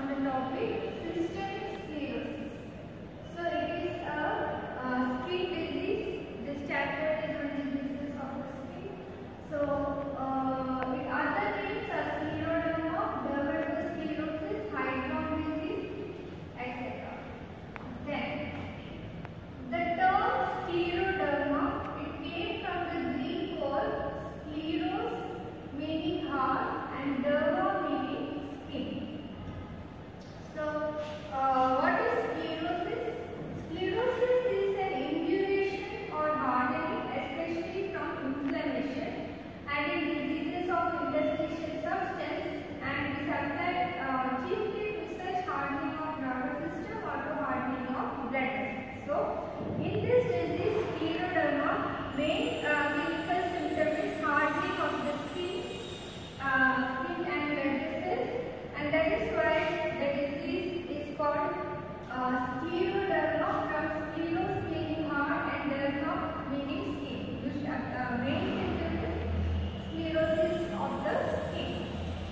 on the topic systemic sclerosis. So it is a skin disease. This chapter is on diseases of the skin. So other names are scleroderma, dermatosclerosis, hydron disease, etc. Then the term scleroderma, it came from the Greek word scleros, meaning heart, and derma, meaning skin. So what is sclerosis? Sclerosis is an induration or hardening, especially from inflammation, and in diseases of interstitial substance, and is applied chiefly to such hardening of nervous system or to hardening of blood vessels. So in this disease, scleroderma, main clinical symptom is hardening of the skin and blood vessels, and that is why the disease is called scleroderma, from scleros meaning heart and derma meaning skin. Main symptom is sclerosis of the skin.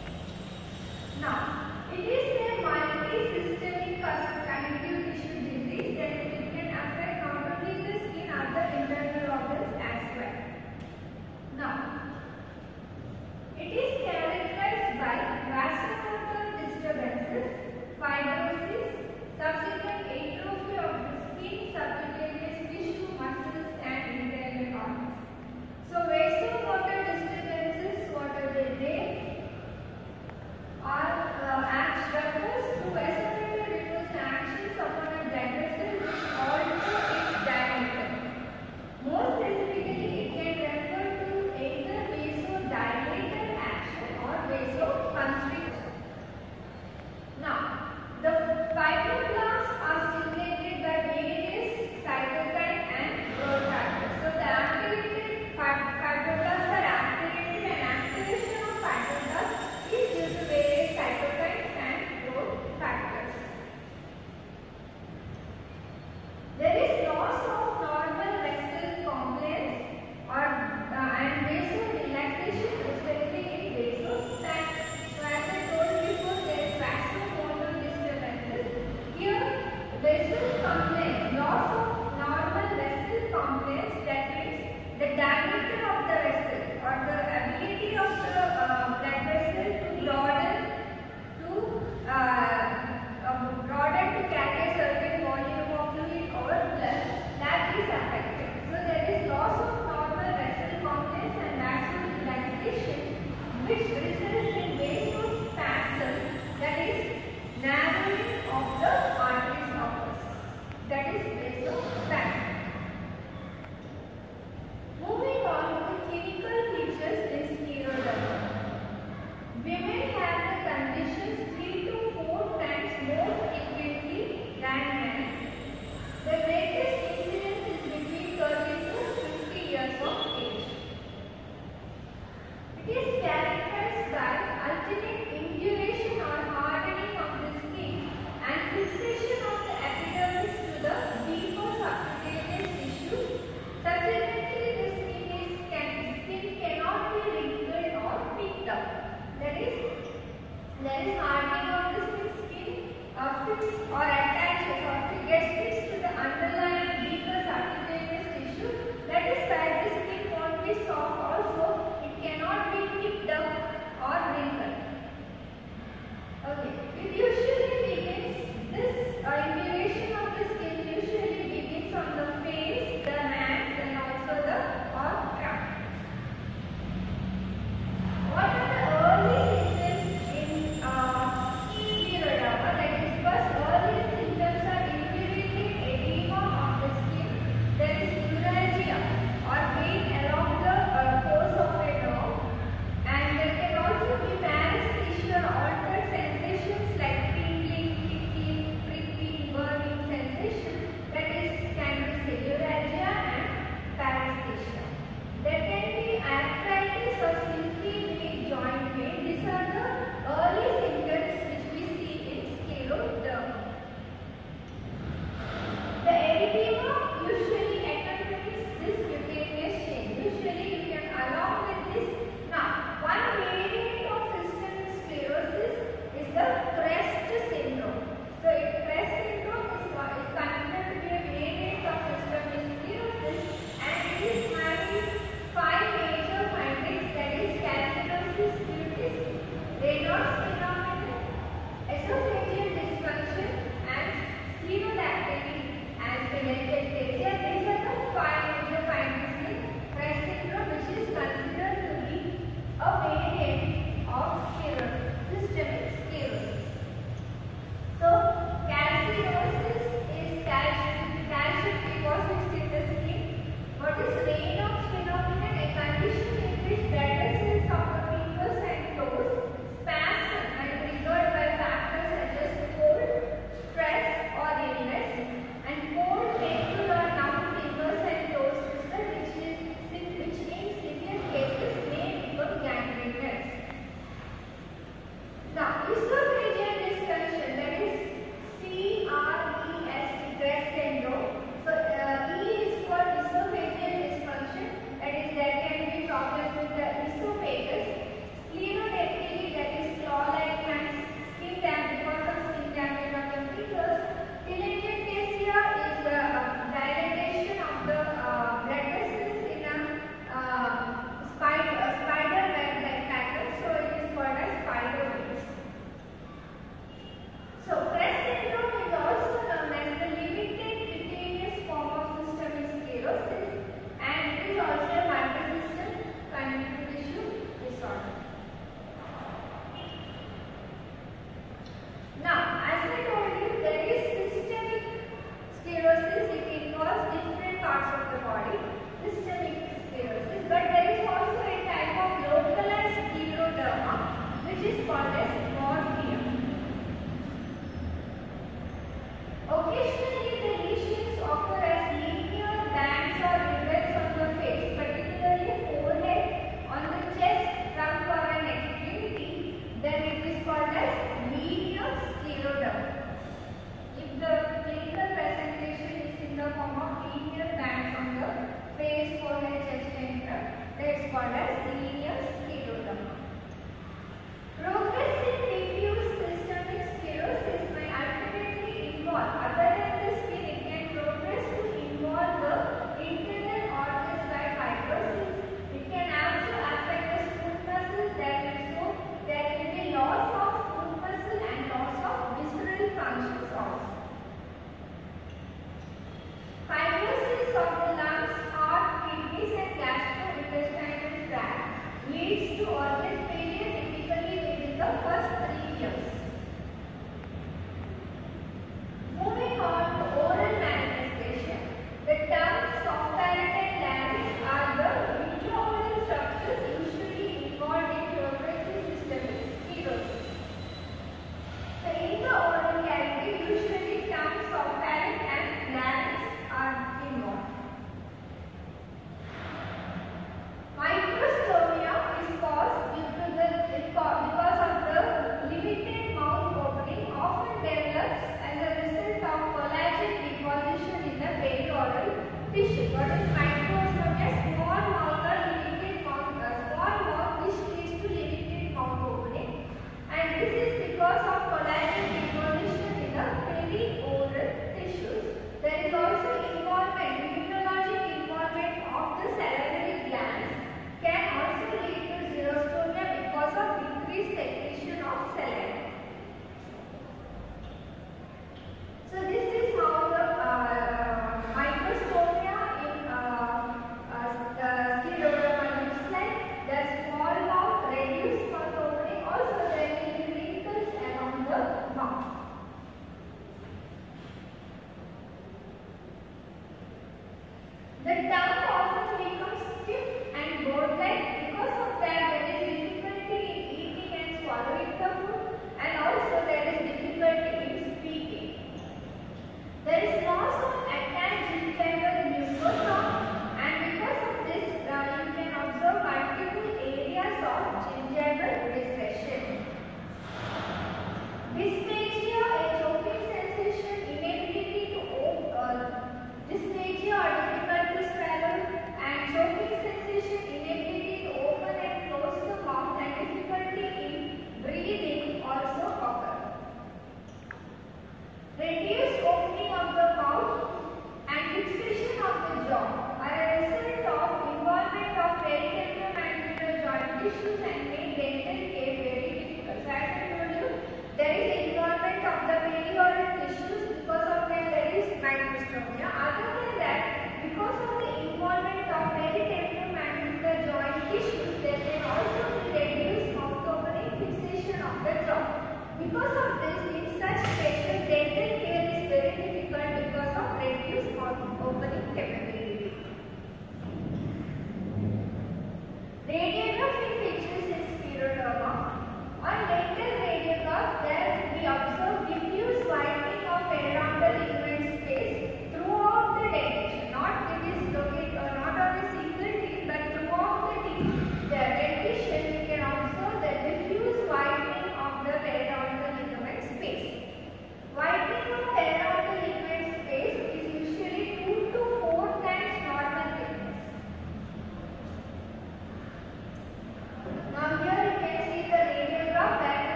Now, it is a multi-systemic connective tissue disease that it can affect not only the skin, other internal organs as well. Now, it is characterized by vasomotor disturbances, fibrosis, subsequent atrophy of the skin, subcutaneous tissue, muscles, and internal organs. So, vasomotor disturbances, what are they? Refers to vasomotor refers to actions upon a blood vessel which alter its diameter. More specifically, it can refer to either vasodilator action or vasoconstrictor. Now, the fibroblasts are stimulated by various cytokine and growth factors. So, the activated fibroblasts are activated, and activation of fibroblasts is due to various cytokines and growth factors. There is loss of normal vessel compliance and vasorelaxation resulting in vasospasm. So as I told before, there is vasomotor disturbances. Here, vessel compliance, loss of normal vessel compliance, that means the diameter of the vessel or the ability of the blood vessel to broaden to carry a certain volume of fluid or blood, that is affected. So there is loss of normal vessel compliance and vasorelaxation, which results in vasospasm, that is narrowing of the arteries of us. That is vasospasm. Moving on to the clinical features in scleroderma. Women have the conditions 3 to 4 times more frequently than men. The greatest incidence is between 30 to 50 years of age. It is characterized by alternate induration or hardening of the skin and fixation of the epidermis to the deeper subcutaneous tissues. Subsequently, the skin cannot be wrinkled or picked up. That is, there is hardening of the skin fixed or attaches or gets fixed to the underlying deeper subcutaneous tissue. That is why the skin won't be soft, also it cannot be picked up or wrinkled. Okay, it usually begins, this induration of the skin usually begins on the face, the hands, and also the trunk. What are the early symptoms in scleroderma? That is, first, early symptoms are infiltrating edema of the functions